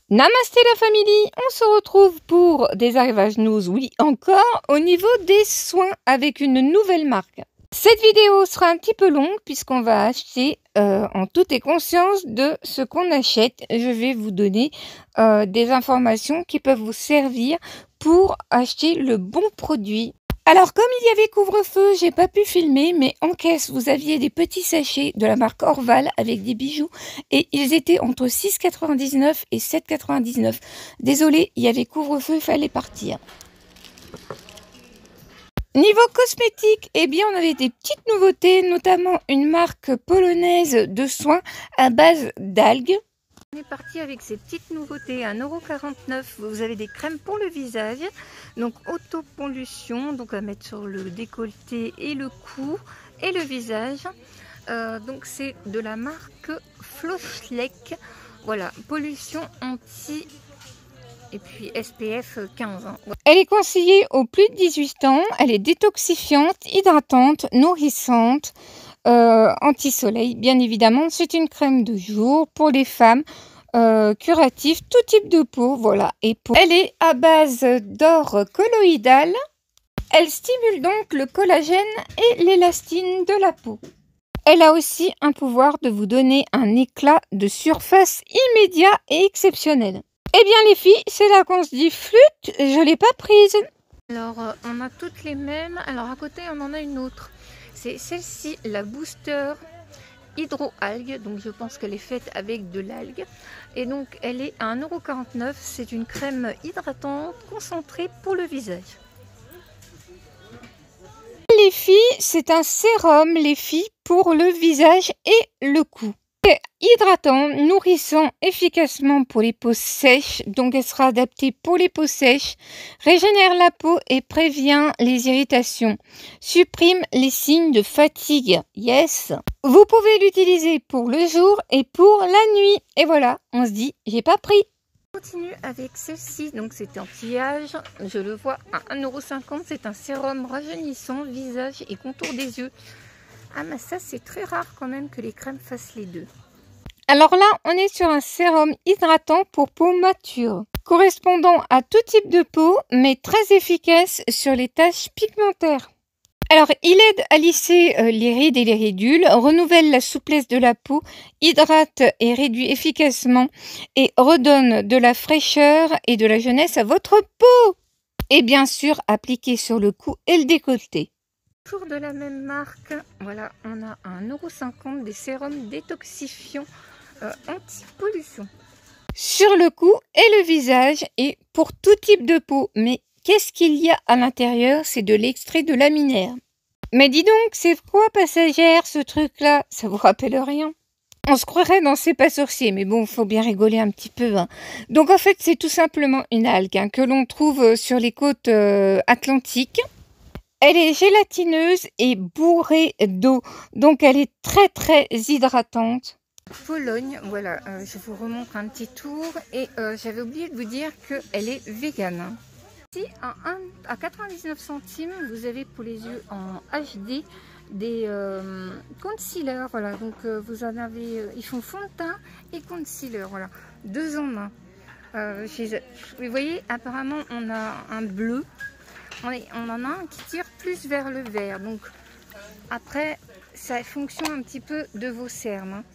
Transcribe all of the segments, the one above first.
Namasté la famille, on se retrouve pour des arrivages news, oui encore, au niveau des soins avec une nouvelle marque. Cette vidéo sera un petit peu longue puisqu'on va acheter en toute et conscience de ce qu'on achète. Je vais vous donner des informations qui peuvent vous servir pour acheter le bon produit. Alors comme il y avait couvre-feu, j'ai pas pu filmer, mais en caisse vous aviez des petits sachets de la marque Orval avec des bijoux et ils étaient entre 6,99 et 7,99. Désolé, il y avait couvre-feu, il fallait partir. Niveau cosmétique, eh bien on avait des petites nouveautés, notamment une marque polonaise de soins à base d'algues. On est parti avec ces petites nouveautés, 1,49 €. Vous avez des crèmes pour le visage, donc autopollution, donc à mettre sur le décolleté et le cou et le visage. Donc c'est de la marque Floschleck. Voilà, pollution anti et puis SPF 15. Elle est conseillée aux plus de 18 ans. Elle est détoxifiante, hydratante, nourrissante. Anti-soleil, bien évidemment, c'est une crème de jour pour les femmes, curative, tout type de peau, voilà. Et elle est à base d'or colloïdal. Elle stimule donc le collagène et l'élastine de la peau. Elle a aussi un pouvoir de vous donner un éclat de surface immédiat et exceptionnel. Eh bien les filles, c'est là qu'on se dit flûte, je l'ai pas prise. Alors on a toutes les mêmes, alors à côté on en a une autre. C'est celle-ci, la Booster Hydro-Algue, donc je pense qu'elle est faite avec de l'algue. Et donc elle est à 1,49 €, c'est une crème hydratante concentrée pour le visage. Les filles, c'est un sérum, les filles, pour le visage et le cou. C'est hydratant, nourrissant efficacement pour les peaux sèches, donc elle sera adaptée pour les peaux sèches, régénère la peau et prévient les irritations, supprime les signes de fatigue, yes. Vous pouvez l'utiliser pour le jour et pour la nuit, et voilà, on se dit, j'ai pas pris. On continue avec celle-ci, donc c'est anti-âge, je le vois à 1,50 €, c'est un sérum rajeunissant, visage et contour des yeux. Ah mais ça c'est très rare quand même que les crèmes fassent les deux. Alors là on est sur un sérum hydratant pour peau mature, correspondant à tout type de peau mais très efficace sur les taches pigmentaires. Alors il aide à lisser les rides et les ridules, renouvelle la souplesse de la peau, hydrate et réduit efficacement et redonne de la fraîcheur et de la jeunesse à votre peau. Et bien sûr appliqué sur le cou et le décolleté. Toujours de la même marque, voilà, on a à 1,50 € des sérums détoxifiants anti-pollution. Sur le cou et le visage et pour tout type de peau. Mais qu'est-ce qu'il y a à l'intérieur? C'est de l'extrait de laminaire. Mais dis donc, c'est quoi passagère ce truc-là? Ça vous rappelle rien? On se croirait dans C'est pas sorcier, mais bon, faut bien rigoler un petit peu. Hein. Donc en fait, c'est tout simplement une algue que l'on trouve sur les côtes atlantiques. Elle est gélatineuse et bourrée d'eau, donc elle est très très hydratante. Pologne, voilà, je vous remontre un petit tour et j'avais oublié de vous dire qu'elle est végane. Ici, à 99 centimes, vous avez pour les yeux en HD des concealers, voilà, donc vous en avez, ils font fond de teint et concealer, voilà, deux en un. Vous voyez, apparemment on a un bleu. On en a un qui tire plus vers le vert, donc après ça fonctionne un petit peu de vos cernes. Hein.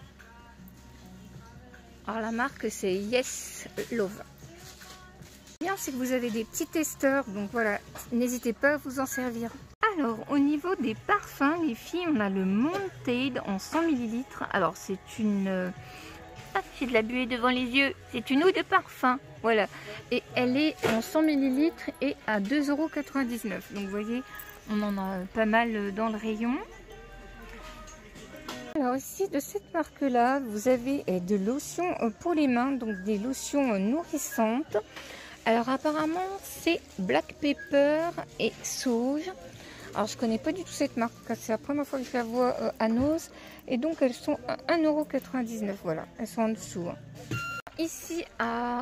Alors la marque c'est Yes Love. Bien, c'est que vous avez des petits testeurs, donc voilà, n'hésitez pas à vous en servir. Alors au niveau des parfums, les filles, on a le Montade en 100 ml. Alors c'est une... Ah, j'ai de la buée devant les yeux, c'est une eau de parfum, voilà. Et elle est en 100 ml et à 2,99 €. Donc vous voyez, on en a pas mal dans le rayon. Alors ici, de cette marque-là, vous avez de lotions pour les mains, donc des lotions nourrissantes. Alors apparemment, c'est Black Pepper et Sauge. Alors je connais pas du tout cette marque, c'est la première fois que je la vois à Nose. Et donc elles sont à 1,99 €, voilà, elles sont en dessous. Hein. Ici à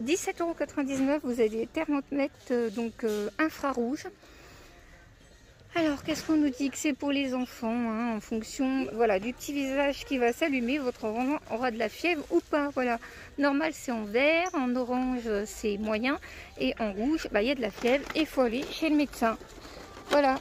17,99 €, vous avez des thermomètres donc infrarouges. Alors, qu'est-ce qu'on nous dit que c'est pour les enfants, hein, en fonction, voilà, du petit visage qui va s'allumer, votre enfant aura de la fièvre ou pas, voilà. Normal, c'est en vert, en orange, c'est moyen, et en rouge, bah, il y a de la fièvre, et il faut aller chez le médecin. Voilà.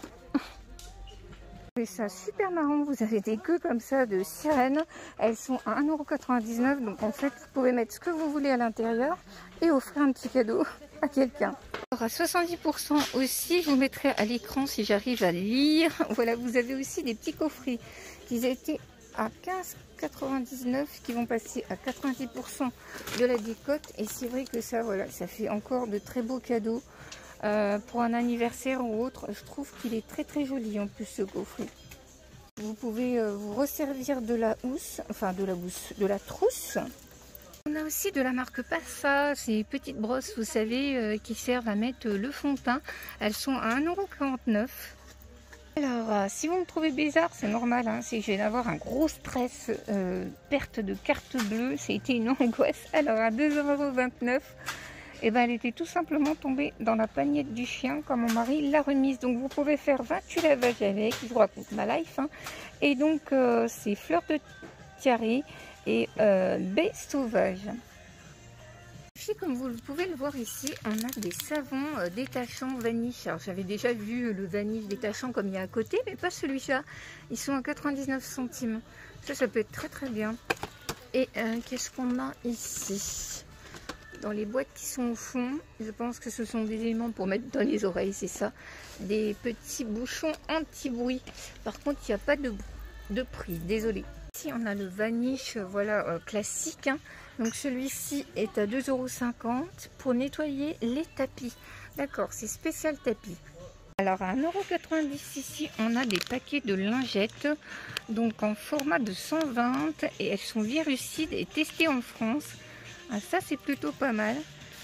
C'est ça super marrant, vous avez des queues comme ça de sirènes, elles sont à 1,99 €, donc en fait, vous pouvez mettre ce que vous voulez à l'intérieur, et offrir un petit cadeau à quelqu'un. À 70% aussi, je vous mettrai à l'écran si j'arrive à lire. Voilà, vous avez aussi des petits coffrets qui étaient à 15,99 € qui vont passer à 90% de la décote. Et c'est vrai que ça, voilà, ça fait encore de très beaux cadeaux pour un anniversaire ou autre. Je trouve qu'il est très très joli en plus ce coffret. Vous pouvez vous resservir de la housse, enfin de la trousse. On a aussi de la marque Passa, ces petites brosses, vous savez, qui servent à mettre le fond de teint. Elles sont à 1,49 €. Alors, si vous me trouvez bizarre, c'est normal, hein, c'est que je vais avoir un gros stress, perte de carte bleue, c'était une angoisse. Alors, à 2,29 €, et ben, elle était tout simplement tombée dans la pagnette du chien quand mon mari l'a remise. Donc, vous pouvez faire 28 lavages avec, je vous raconte ma life. Hein. Et donc, c'est fleur de tiare et baie sauvage. Puis, comme vous pouvez le voir ici, on a des savons détachants vanille. Alors j'avais déjà vu le vanille détachant comme il y a à côté, mais pas celui-là. Ils sont à 99 centimes. Ça peut être très très bien. Et qu'est-ce qu'on a ici? Dans les boîtes qui sont au fond, je pense que ce sont des éléments pour mettre dans les oreilles, c'est ça. Des petits bouchons anti-bruit. Par contre, il n'y a pas de prix, désolé. Ici, on a le vaniche, voilà, classique. Hein. Donc, celui-ci est à 2,50 € pour nettoyer les tapis. D'accord, c'est spécial tapis. Alors, à 1,90 € ici, on a des paquets de lingettes. Donc, en format de 120 et elles sont virucides et testées en France. Ah, ça, c'est plutôt pas mal.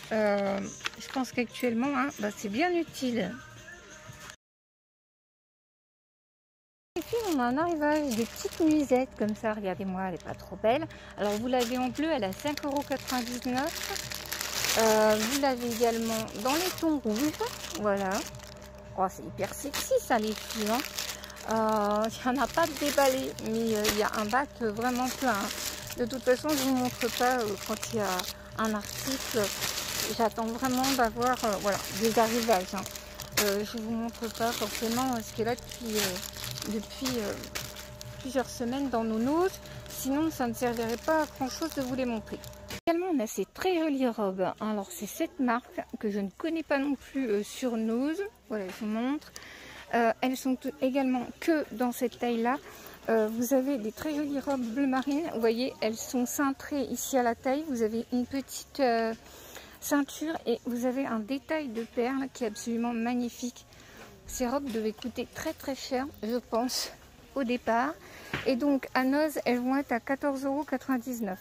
Je pense qu'actuellement, hein, bah, c'est bien utile. Et puis on a un arrivage des petites nuisettes comme ça, regardez-moi, elle n'est pas trop belle. Alors vous l'avez en bleu, elle est à 5,99 €. Vous l'avez également dans les tons rouges, voilà. Oh, c'est hyper sexy ça les filles. Hein. Il n'y en a pas de déballé, mais il y a un bac vraiment plein. Hein. De toute façon, je ne vous montre pas quand il y a un article. J'attends vraiment d'avoir voilà, des arrivages. Hein. Je ne vous montre pas forcément ce qui est là depuis plusieurs semaines dans nos noses, sinon ça ne servirait pas à grand chose de vous les montrer. Également on a ces très jolies robes, alors c'est cette marque que je ne connais pas non plus sur Nose, voilà je vous montre, elles sont également que dans cette taille là, vous avez des très jolies robes bleu marine, vous voyez elles sont cintrées ici à la taille, vous avez une petite ceinture et vous avez un détail de perles qui est absolument magnifique. Ces robes devaient coûter très très cher, je pense, au départ. Et donc, à Nose, elles vont être à 14,99 €.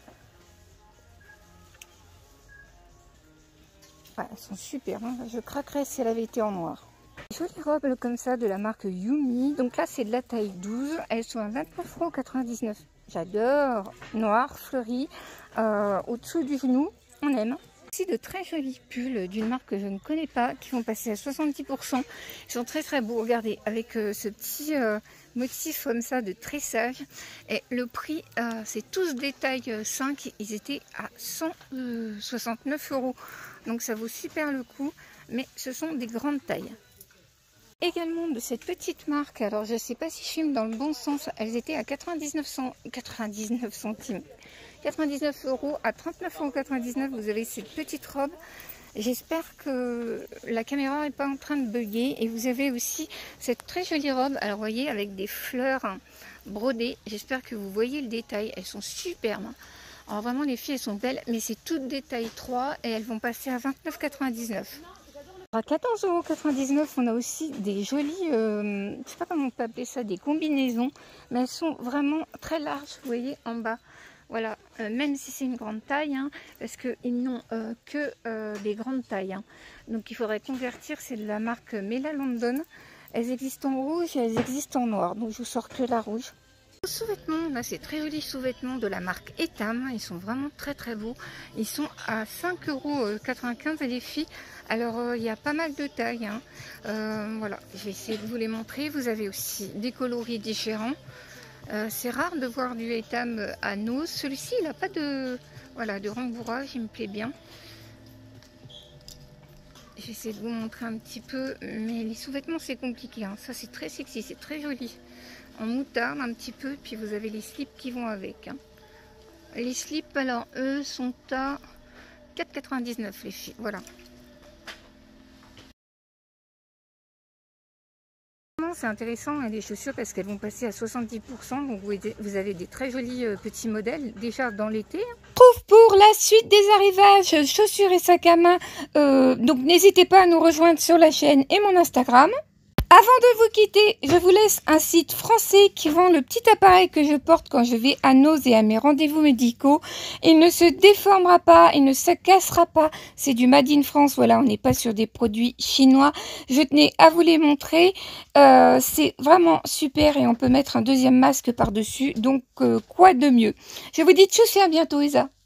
Ouais, elles sont super, hein. Je craquerais si elle avait été en noir. Jolies robes comme ça de la marque Yumi. Donc là, c'est de la taille 12. Elles sont à 29,99 €. J'adore. Noir, fleuri, au-dessous du genou. On aime. De très jolis pulls d'une marque que je ne connais pas qui vont passer à 70%. Ils sont très très beaux, regardez, avec ce petit motif comme ça de tressage. Et le prix, c'est tous des tailles 5, ils étaient à 169 €. Donc ça vaut super le coup, mais ce sont des grandes tailles. Également de cette petite marque, alors je ne sais pas si je filme dans le bon sens, elles étaient à 99 centimes. 99 € à 39,99 €, vous avez cette petite robe. J'espère que la caméra n'est pas en train de bugger. Et vous avez aussi cette très jolie robe, alors vous voyez, avec des fleurs brodées. J'espère que vous voyez le détail, elles sont superbes. Alors vraiment les filles elles sont belles, mais c'est toutes des tailles 3 et elles vont passer à 29,99 €. À 14,99 €, on a aussi des jolies, je sais pas comment on peut appeler ça, des combinaisons, mais elles sont vraiment très larges, vous voyez, en bas. Voilà, même si c'est une grande taille, hein, parce qu'ils n'ont que des grandes tailles. Hein. Donc il faudrait convertir, c'est de la marque Mela London. Elles existent en rouge et elles existent en noir, donc je vous sors que la rouge. Sous-vêtements, là c'est très joli sous-vêtements de la marque Etam, ils sont vraiment très beaux. Ils sont à 5,95 € les filles. Alors il y a pas mal de tailles, hein. Voilà, je vais essayer de vous les montrer. Vous avez aussi des coloris différents. C'est rare de voir du Etam à nose. Celui-ci il n'a pas de, voilà, de rembourrage, il me plaît bien. Je vais essayer de vous montrer un petit peu, mais les sous-vêtements c'est compliqué, hein. Ça c'est très sexy, c'est très joli. En moutarde un petit peu, puis vous avez les slips qui vont avec, hein. Les slips, alors eux sont à 4,99 les filles, voilà. C'est intéressant, hein, les chaussures, parce qu'elles vont passer à 70%, donc vous avez des très jolis petits modèles déjà dans l'été. Trouve pour la suite des arrivages chaussures et sacs à main, donc n'hésitez pas à nous rejoindre sur la chaîne et mon Instagram. Avant de vous quitter, je vous laisse un site français qui vend le petit appareil que je porte quand je vais à Nose et à mes rendez-vous médicaux. Il ne se déformera pas, il ne se cassera pas. C'est du Made in France, voilà, on n'est pas sur des produits chinois. Je tenais à vous les montrer. C'est vraiment super et on peut mettre un deuxième masque par-dessus. Donc, quoi de mieux? Je vous dis tchuss et à bientôt, Isa.